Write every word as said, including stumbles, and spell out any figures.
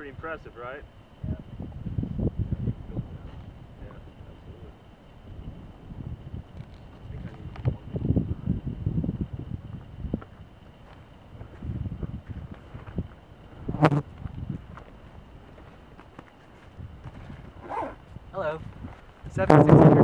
pretty impressive, right? Yeah. Yeah, absolutely. I think I need to do one thing. Hello. seven six hundred